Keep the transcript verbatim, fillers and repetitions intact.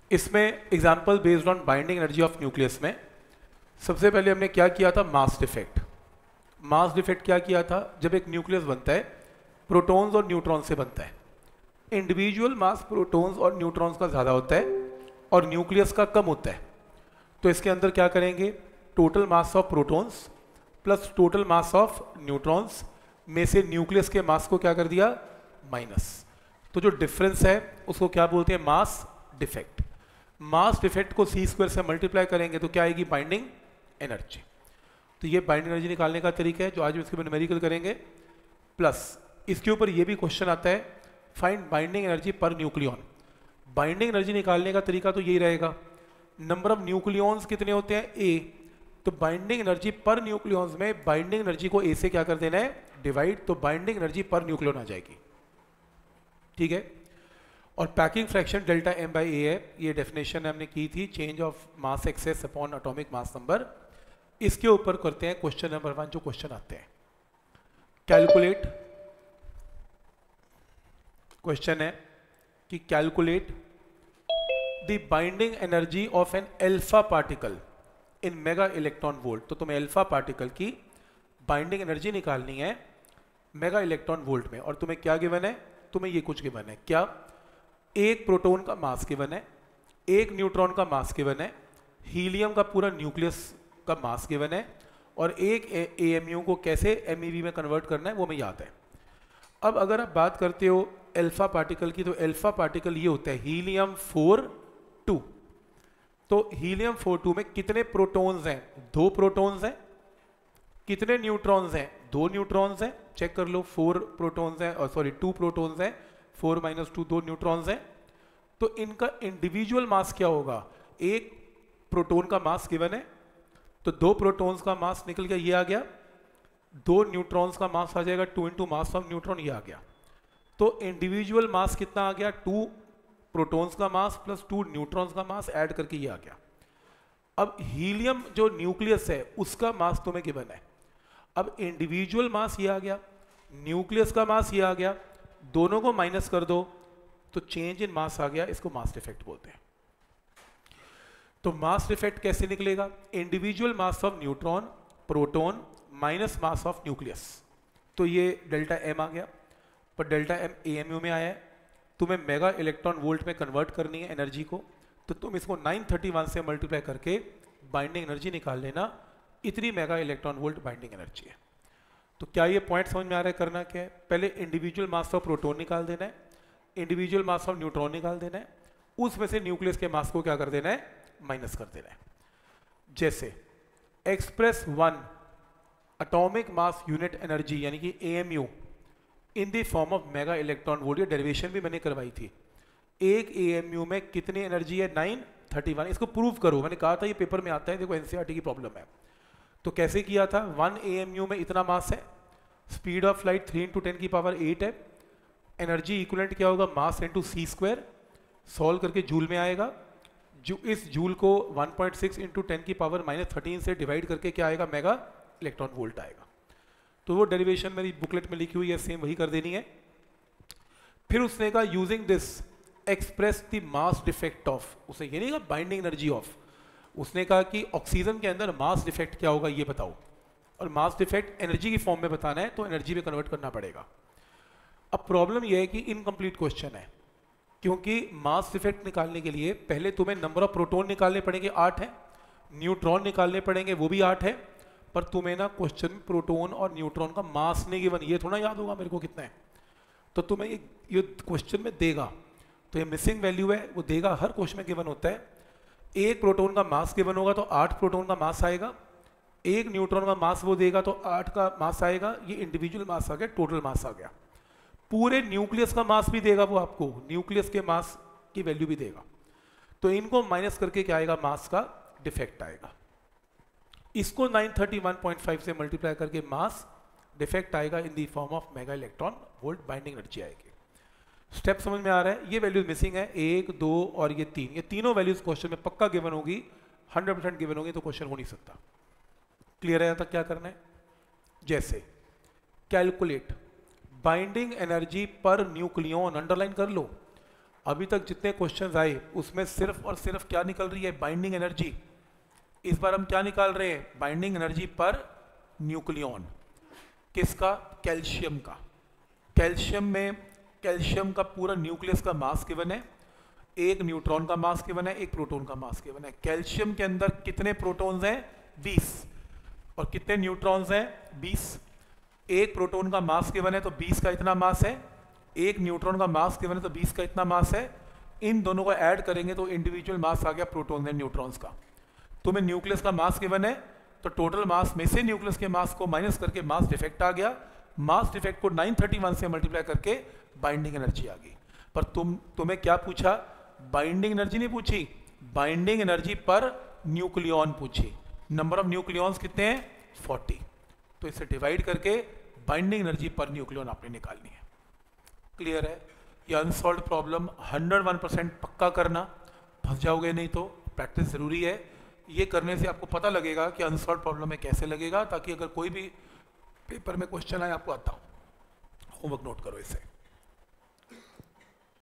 इसमें example based on binding energy of nucleus में सबसे पहले हमने क्या किया था, मास डिफेक्ट। मास डिफेक्ट क्या किया था, जब एक न्यूक्लियस बनता है प्रोटॉन्स और न्यूट्रॉन्स से बनता है, इंडिविजुअल मास प्रोटॉन्स और न्यूट्रॉन्स का ज़्यादा होता है और न्यूक्लियस का कम होता है। तो इसके अंदर क्या करेंगे, total mass of protons plus total mass of neutrons में से न्यूक्लियस के मास को क्या कर दिया, माइनस। तो जो डिफरेंस है उसको क्या बोलते हैं, मास डिफेक्ट। मास डिफेक्ट को सी स्क्वायर से मल्टीप्लाई करेंगे तो क्या आएगी, बाइंडिंग एनर्जी। तो ये बाइंडिंग एनर्जी निकालने का तरीका है जो आज हम इसके न्यूमेरिकल करेंगे। प्लस इसके ऊपर ये भी क्वेश्चन आता है, find binding energy per nucleon. Binding energy निकालने का तरीका तो यही रहेगा, नंबर ऑफ न्यूक्लियॉन्स कितने होते हैं, ए, तो बाइंडिंग एनर्जी पर न्यूक्लियॉन्स में बाइंडिंग एनर्जी को ए से क्या कर देना है, डिवाइड, तो बाइंडिंग एनर्जी पर न्यूक्लियन आ जाएगी। ठीक है, और packing fraction delta M by A है, ये डेफिनेशन हमने की थी, change of mass excess upon atomic mass number. इसके ऊपर करते हैं क्वेश्चन नंबर वन, जो क्वेश्चन आते हैं। कैलकुलेट, क्वेश्चन है कि calculate the binding energy of an alpha particle in mega electron volt. तो तुम्हें एल्फा पार्टिकल की बाइंडिंग एनर्जी निकालनी है मेगा इलेक्ट्रॉन वोल्ट में, और तुम्हें क्या गिवन है, तुम्हें ये कुछ गिवन है, क्या, एक प्रोटॉन का मास गिवन है, एक न्यूट्रॉन का मास गिवन है, हीलियम का पूरा न्यूक्लियस का मास गिवन है, और एक एएमयू को कैसे एमईवी में कन्वर्ट करना है वो हमें याद है। अब अगर आप बात करते हो एल्फा पार्टिकल की, तो एल्फा पार्टिकल ये होता है हीलियम फोर टू। तो हीलियम फोर टू में कितने प्रोटॉन्स हैं, दो प्रोटॉन्स हैं। कितने न्यूट्रॉन्स हैं, दो न्यूट्रॉन्स हैं। चेक कर लो, फोर प्रोटॉन्स हैं, और सॉरी टू प्रोटॉन्स हैं, फोर माइनस टू, दो न्यूट्रॉन्स हैं। तो इनका इंडिविजुअल मास क्या होगा, एक प्रोटॉन का मास गिवन है, तो दो प्रोटॉन्स का मास निकल गया, ये आ गया, दो न्यूट्रॉन्स का मास आ जाएगा, two into mass of neutron, ये आ गया। तो इंडिविजुअल मास कितना आ गया, टू प्रोटॉन्स का मास प्लस टू न्यूट्रॉन्स का मास ऐड करके ये आ गया। अब हीलियम जो न्यूक्लियस है उसका मास तुम्हें गिवन है, अब इंडिविजुअल मास ये आ गया, न्यूक्लियस का मास ये आ गया, दोनों को माइनस कर दो तो चेंज इन मास आ गया, इसको मास डिफेक्ट बोलते हैं। तो मास डिफेक्ट कैसे निकलेगा, individual mass of neutron proton minus mass of nucleus. तो ये डेल्टा एम आ गया, पर डेल्टा एम एएमयू में आया है, तुम्हें मेगा इलेक्ट्रॉन वोल्ट में कन्वर्ट करनी है एनर्जी को, तो तुम इसको नाइन थर्टी वन से मल्टीप्लाई करके बाइंडिंग एनर्जी निकाल लेना, इतनी mega electron volt binding energy है। तो क्या ये पॉइंट समझ में आ रहा है, करना क्या है, पहले इंडिविजुअल मास ऑफ प्रोटॉन निकाल देना है, इंडिविजुअल मास ऑफ न्यूट्रॉन निकाल देना है, उसमें से न्यूक्लियस के मास को क्या कर देना है, माइनस कर देना है। जैसे express one atomic mass unit energy यानी कि AMU in the form of mega electron volt, ये डेरिवेशन भी मैंने करवाई थी। एक एएमयू में कितनी एनर्जी है, नाइन थर्टी वन। इसको प्रूव करो, मैंने कहा था ये पेपर में आता है, देखो एनसीईआरटी की प्रॉब्लम है। तो कैसे किया था, वन एएमयू में इतना मास है, speed of light three into ten की पावर एट है, एनर्जी इक्वलेंट क्या होगा, mass into C square, solve करके जूल में आएगा, जो इस जूल को one point six into ten की पावर माइनस थर्टीन से डिवाइड करके क्या आएगा, मेगा इलेक्ट्रॉन वोल्ट आएगा। तो वो डेरिवेशन मेरी बुकलेट में लिखी हुई है, सेम वही कर देनी है। फिर उसने कहा using this express the mass defect of, उसने ये नहीं कहा बाइंडिंग एनर्जी ऑफ, उसने कहा कि ऑक्सीजन के अंदर मास डिफेक्ट क्या होगा ये बताओ, और मास डिफेक्ट एनर्जी की फॉर्म में बताना है तो एनर्जी में कन्वर्ट करना पड़ेगा। अब प्रॉब्लम यह है कि इनकम्प्लीट क्वेश्चन है, क्योंकि मास डिफेक्ट निकालने के लिए पहले तुम्हें नंबर ऑफ प्रोटॉन निकालने पड़ेंगे, आठ है, न्यूट्रॉन निकालने पड़ेंगे, वो भी आठ है, पर तुम्हें ना क्वेश्चन में प्रोटॉन और न्यूट्रॉन का मास नहीं गिवन, ये थोड़ा याद होगा मेरे को कितना है, तो तुम्हें ये ये क्वेश्चन में देगा, तो ये मिसिंग वैल्यू है, वो देगा, हर क्वेश्चन में गिवन होता है। एक प्रोटॉन का मास गिवन होगा तो आठ प्रोटॉन का मास आएगा, एक न्यूट्रॉन का मास वो देगा तो आठ का मास आएगा, ये इंडिविजुअल मास आ गया, टोटल मास आ गया। पूरे न्यूक्लियस का मास भी देगा वो आपको, न्यूक्लियस के मास की वैल्यू भी देगा, तो इनको माइनस करके क्या आएगा, मास का डिफेक्ट आएगा। इसको nine thirty one point five से मल्टीप्लाई करके मास डिफेक्ट आएगा in the form of mega electron volt binding energy आएगी। स्टेप समझ में आ रहा है, ये वैल्यूज मिसिंग है, एक, दो और ये तीन, ये तीनों वैल्यूज क्वेश्चन में पक्का गिवन होगी, हंड्रेड परसेंट गिवन होगी, तो क्वेश्चन हो नहीं सकता। क्लियर है यहाँ तक क्या करना है, जैसे calculate binding energy per nucleon, underline कर लो, अभी तक जितने क्वेश्चंस आए उसमें सिर्फ और सिर्फ क्या निकल रही है, बाइंडिंग एनर्जी। इस बार हम क्या निकाल रहे हैं, बाइंडिंग एनर्जी पर न्यूक्लियॉन। किसका, कैल्शियम का। कैल्शियम में कैल्शियम का पूरा न्यूक्लियस का मास गिवन है, एक न्यूट्रॉन का मास गिवन है, एक प्रोटॉन का मास गिवन है। कैल्शियम के अंदर कितने प्रोटॉन्स हैं, बीस, और कितने न्यूट्रॉन्स हैं, बीस। एक प्रोटॉन का मास गिवन है तो बीस का इतना मास है, एक न्यूट्रॉन का मास गिवन है तो बीस का इतना मास है। इन दोनों को ऐड करेंगे तो इंडिविजुअल मास आ गया प्रोटॉन एंड न्यूट्रॉन्स का। तुम्हें न्यूक्लियस का मास गिवन है तो टोटल मास में से न्यूक्लियस के मास को माइनस करके मास डिफेक्ट आ गया, मास डिफेक्ट को नाइन थर्टी वन से मल्टीप्लाई करके बाइंडिंग एनर्जी आ गई। पर तुम तुम्हें क्या पूछा, बाइंडिंग एनर्जी नहीं पूछी, बाइंडिंग एनर्जी पर न्यूक्लियॉन पूछी। नंबर ऑफ न्यूक्लियॉन्स कितने हैं, फोर्टी। तो इसे डिवाइड करके बाइंडिंग एनर्जी पर न्यूक्लियॉन आपने निकालनी है। क्लियर है। ये unsolved problem hundred one percent पक्का करना, फंस जाओगे नहीं तो, प्रैक्टिस जरूरी है। ये करने से आपको पता लगेगा कि अनसॉल्व प्रॉब्लम में कैसे लगेगा, ताकि अगर कोई भी पेपर में क्वेश्चन आए आपको आता हो। होमवर्क नोट करो इसे।